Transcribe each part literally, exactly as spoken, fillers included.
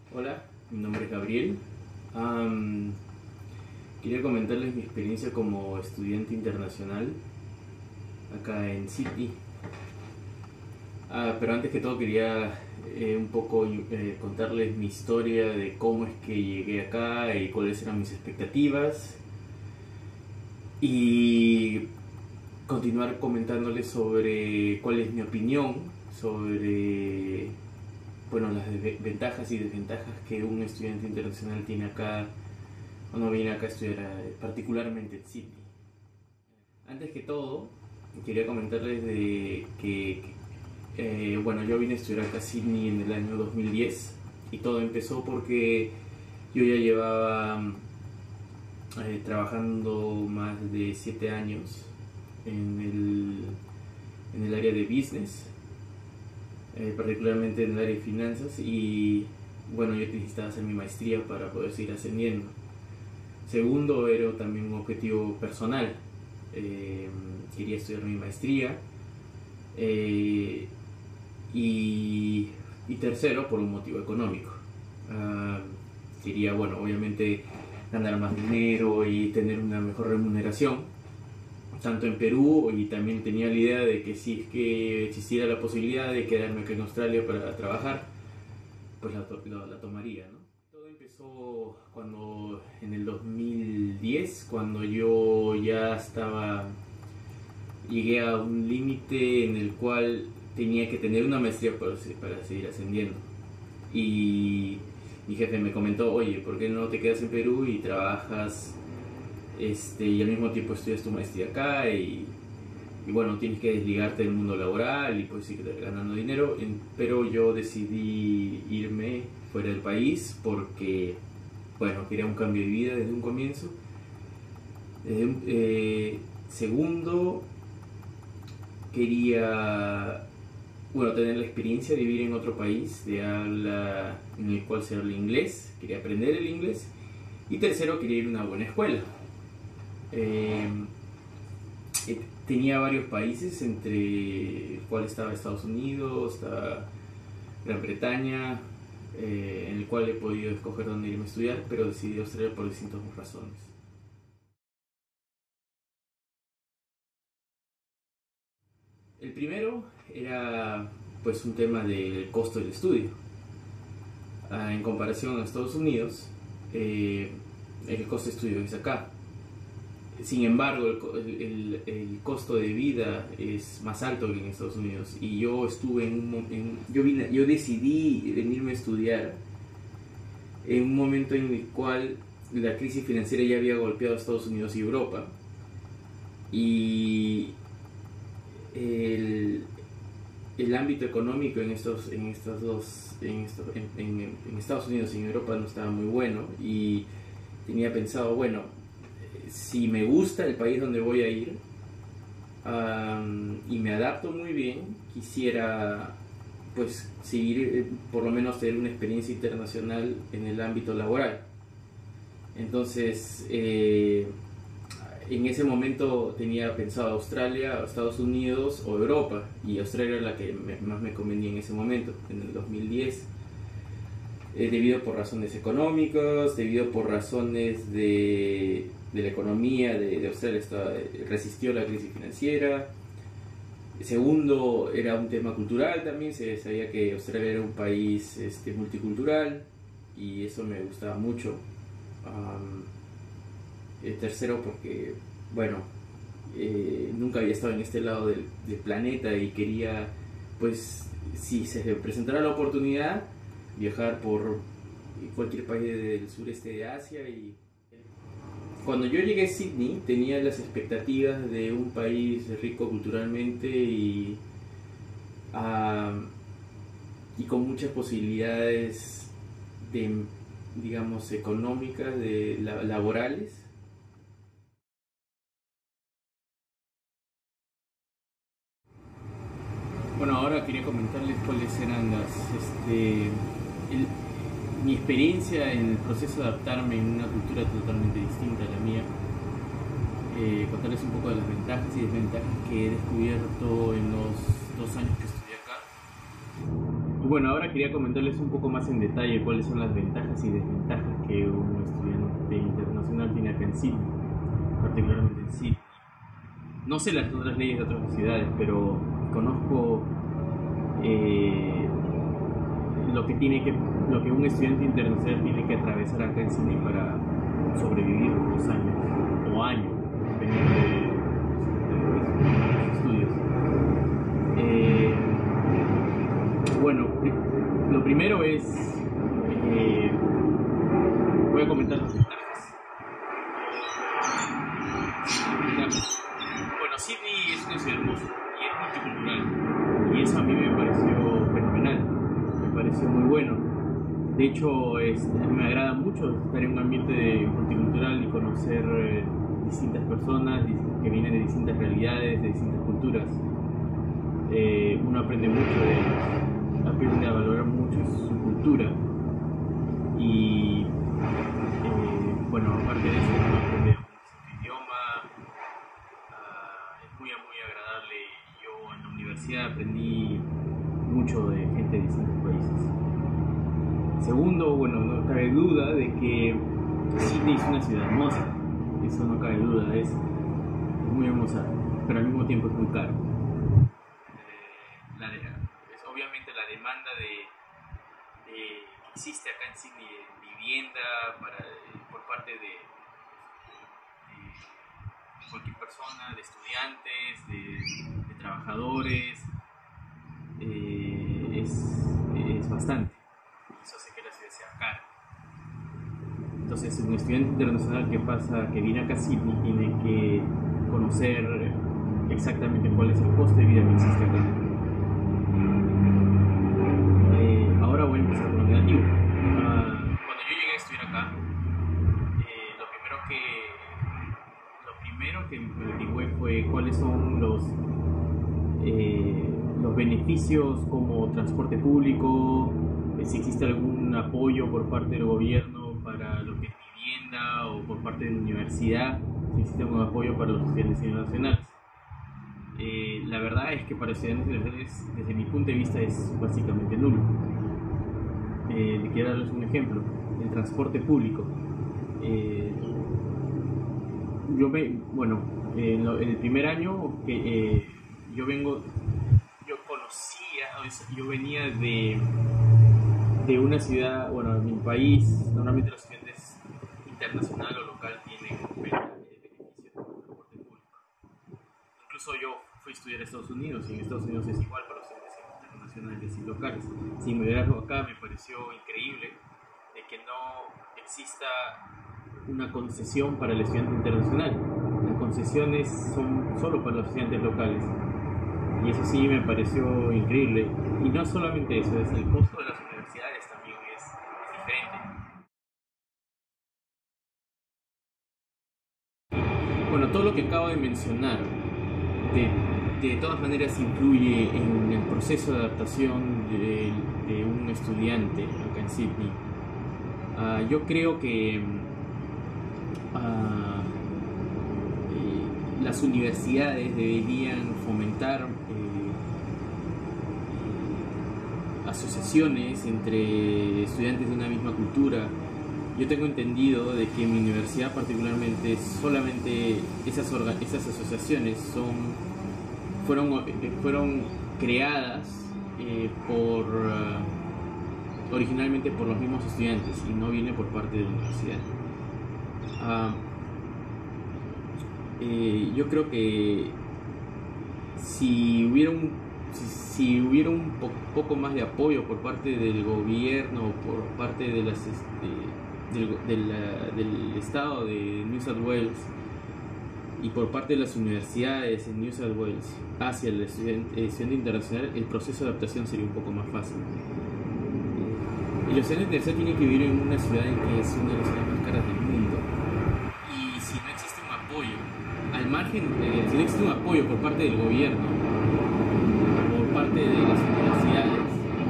Hola, mi nombre es Gabriel. Am, Quería comentarles mi experiencia como estudiante internacional acá en Sydney. Ah, pero antes que todo quería eh, un poco eh, contarles mi historia de cómo es que llegué acá y cuáles eran mis expectativas. Y continuar comentándoles sobre cuál es mi opinión sobre bueno, las ventajas y desventajas que un estudiante internacional tiene acá cuando viene acá a estudiar, eh, particularmente en Sydney. Antes que todo, quería comentarles de que, que, eh, bueno, yo vine a estudiar acá a Sydney en el año dos mil diez y todo empezó porque yo ya llevaba eh, trabajando más de siete años en el, en el área de business, eh, particularmente en el área de finanzas, y bueno, yo necesitaba hacer mi maestría para poder seguir ascendiendo. Segundo, era también un objetivo personal. Eh, quería estudiar mi maestría. Eh, y, y tercero, por un motivo económico. Uh, quería, bueno, obviamente ganar más dinero y tener una mejor remuneración, tanto en Perú, y también tenía la idea de que si es que existiera la posibilidad de quedarme acá en Australia para trabajar, pues la, la, la tomaría, ¿no? Todo empezó cuando en el dos mil diez, cuando yo ya estaba, llegué a un límite en el cual tenía que tener una maestría para, para seguir ascendiendo. Y mi jefe me comentó, oye, ¿por qué no te quedas en Perú y trabajas este, y al mismo tiempo estudias tu maestría acá? Y, y bueno, tienes que desligarte del mundo laboral y pues seguir ganando dinero. Pero yo decidí irme fuera del país porque, bueno, quería un cambio de vida desde un comienzo. Eh, eh, segundo, quería, bueno, tener la experiencia de vivir en otro país de habla en el cual se habla inglés, quería aprender el inglés. Y tercero, quería ir a una buena escuela. Eh, eh, tenía varios países, entre el cual estaba Estados Unidos, estaba Gran Bretaña, eh, en el cual he podido escoger dónde irme a estudiar, pero decidí Australia por distintas razones. El primero era pues un tema del costo del estudio. Ah, en comparación a Estados Unidos, eh, el costo de estudio es acá. Sin embargo, el, el, el, costo de vida es más alto que en Estados Unidos. Y yo estuve en un en, yo, vine, yo decidí venirme a estudiar en un momento en el cual la crisis financiera ya había golpeado a Estados Unidos y Europa. Y el, el ámbito económico en estos, en estos dos, en, estos, en, en, en Estados Unidos y en Europa no estaba muy bueno. Y tenía pensado, bueno, si me gusta el país donde voy a ir um, y me adapto muy bien, quisiera pues seguir, por lo menos tener una experiencia internacional en el ámbito laboral. Entonces, eh, en ese momento tenía pensado Australia, Estados Unidos o Europa, y Australia era la que me, más me convenía en ese momento, en el dos mil diez. Eh, debido por razones económicas, debido por razones de, de la economía de, de Australia, estaba, resistió la crisis financiera. Segundo, era un tema cultural también, se sabía que Australia era un país este, multicultural, y eso me gustaba mucho. Um, el tercero, porque, bueno, eh, nunca había estado en este lado del, del planeta y quería, pues, si se presentara la oportunidad, viajar por cualquier país del sureste de Asia. Y cuando yo llegué a Sydney tenía las expectativas de un país rico culturalmente y, uh, y con muchas posibilidades de, digamos, económicas, de la, laborales. Bueno, ahora quería comentarles cuáles eran las, este, el, mi experiencia en el proceso de adaptarme en una cultura totalmente distinta a la mía. Eh, contarles un poco de las ventajas y desventajas que he descubierto en los dos años que estudié acá. Bueno, ahora quería comentarles un poco más en detalle cuáles son las ventajas y desventajas que un estudiante internacional tiene acá en Sydney, particularmente en Sydney. No sé las otras leyes de otras ciudades, pero conozco eh, lo que tiene que, lo que un estudiante internacional tiene que atravesar acá en Sydney para sobrevivir unos años o años, dependiendo de, de los estudios. Eh, bueno, lo primero es, eh, voy a comentar las ventajas. Bueno, Sydney es una ciudad hermosa y es multicultural, y eso a mí me pareció fenomenal, me pareció muy bueno. De hecho, es, me agrada mucho estar en un ambiente multicultural y conocer eh, distintas personas que vienen de distintas realidades, de distintas culturas. Eh, uno aprende mucho de ellos, aprende a valorar mucho su cultura y eh, bueno, aparte de eso uno aprende su idioma. Uh, es muy muy agradable. Yo en la universidad aprendí mucho de gente de distintos países. Segundo, bueno, no cabe duda de que Sydney es una ciudad hermosa, eso no cabe duda, es muy hermosa, pero al mismo tiempo es muy caro. La de, es obviamente la demanda de, de que existe acá en Sydney de vivienda para, por parte de, de cualquier persona, de estudiantes, de, de trabajadores, eh, es, es bastante. Eso hace que la ciudad sea cara. Entonces, un estudiante internacional que pasa, que viene acá a Sydney, tiene que conocer exactamente cuál es el coste de vida que existe acá. Eh, ahora voy a empezar con lo negativo. Uh, cuando yo llegué a estudiar acá, eh, lo primero que lo primero que me averigüé fue cuáles son los eh, los beneficios como transporte público, eh, si existe algún apoyo por parte del gobierno para lo que es vivienda o por parte de la universidad, si existe algún apoyo para los estudiantes internacionales. Eh, la verdad es que para estudiantes internacionales, desde mi punto de vista, es básicamente nulo. Eh, quiero darles un ejemplo: el transporte público. Eh, yo me, bueno, eh, en, lo, en el primer año que eh, yo vengo, yo conocía, yo venía de de una ciudad, bueno, en mi país, normalmente los estudiantes internacional o local tienen beneficios de transporte público. Incluso yo fui a estudiar a Estados Unidos y en Estados Unidos es igual para los estudiantes internacionales y locales. Sin liderazgo acá me pareció increíble de que no exista una concesión para el estudiante internacional. Las concesiones son solo para los estudiantes locales. Y eso sí me pareció increíble. Y no solamente eso, es el costo de las universidades también es, es diferente. Bueno, todo lo que acabo de mencionar de, de todas maneras influye en el proceso de adaptación de, de un estudiante acá en Sydney. Uh, yo creo que uh, eh, las universidades deberían fomentar eh, asociaciones entre estudiantes de una misma cultura. Yo tengo entendido de que en mi universidad particularmente solamente esas, esas asociaciones son, fueron, fueron creadas eh, por, uh, originalmente por los mismos estudiantes y no viene por parte de la universidad. Uh, eh, yo creo que si hubiera un, si, si hubiera un po poco más de apoyo por parte del gobierno o por parte de las... Este, Del, del, del estado de New South Wales y por parte de las universidades en New South Wales hacia el estudiante, estudiante internacional, el proceso de adaptación sería un poco más fácil. Y los estudiantes internacionales tienen que vivir en una ciudad en que es una de las ciudades más caras del mundo, y si no existe un apoyo al margen, eh, si no existe un apoyo por parte del gobierno, por parte de las universidades,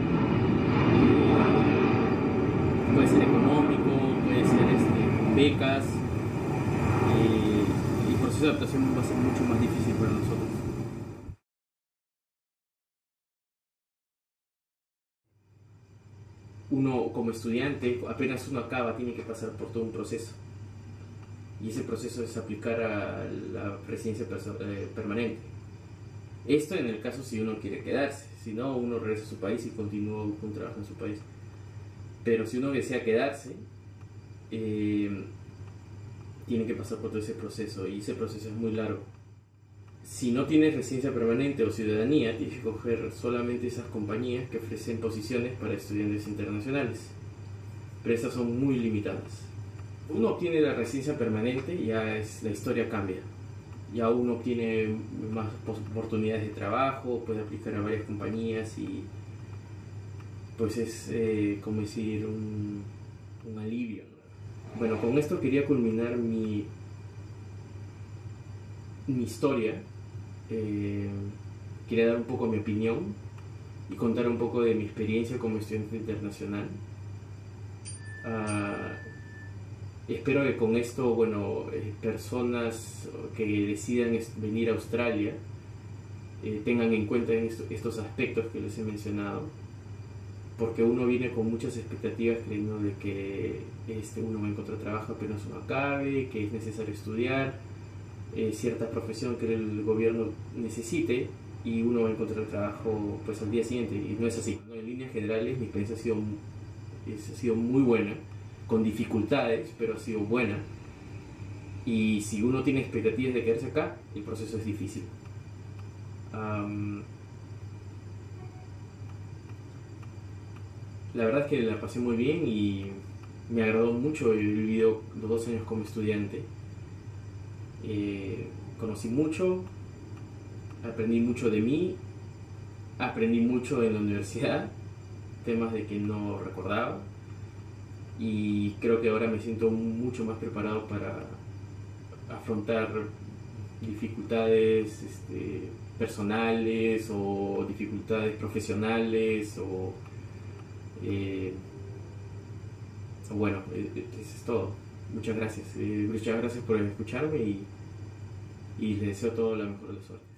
eh, puede ser económico, puede ser este, becas, eh, el proceso de adaptación va a ser mucho más difícil para nosotros. uno como estudiante, apenas uno acaba, tiene que pasar por todo un proceso. Y ese proceso es aplicar a la residencia eh, permanente. Esto en el caso si uno quiere quedarse, si no, uno regresa a su país y continúa con trabajo en su país. Pero si uno desea quedarse, eh, tiene que pasar por todo ese proceso, y ese proceso es muy largo. Si no tienes residencia permanente o ciudadanía, tienes que coger solamente esas compañías que ofrecen posiciones para estudiantes internacionales, pero estas son muy limitadas. Uno obtiene la residencia permanente, ya es, la historia cambia. Ya uno obtiene más oportunidades de trabajo, puede aplicar a varias compañías y pues es eh, como decir un, un alivio, ¿no? Bueno, con esto quería culminar mi, mi historia. Eh, quería dar un poco mi opinión y contar un poco de mi experiencia como estudiante internacional. Uh, espero que con esto, bueno, eh, personas que decidan venir a Australia eh, tengan en cuenta en esto, estos aspectos que les he mencionado, porque uno viene con muchas expectativas creyendo de que este, uno va a encontrar trabajo apenas uno acabe, que es necesario estudiar Eh, cierta profesión que el gobierno necesite y uno va a encontrar trabajo pues al día siguiente, y no es así, ¿no? En líneas generales mi experiencia ha sido, es, ha sido muy buena, con dificultades, pero ha sido buena, y si uno tiene expectativas de quedarse acá, el proceso es difícil. Um, la verdad es que la pasé muy bien y me agradó mucho. He vivido los dos años como estudiante. Eh, conocí mucho, aprendí mucho de mí, aprendí mucho en la universidad, temas de que no recordaba, y creo que ahora me siento mucho más preparado para afrontar dificultades este, personales o dificultades profesionales o eh, bueno, eso es todo. Muchas gracias. Eh, muchas gracias por escucharme y, y les deseo todo la mejor de las suertes.